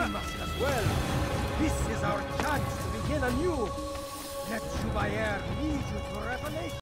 Marcellus well. This is our chance to begin anew. Let Jubayer lead you to revelation.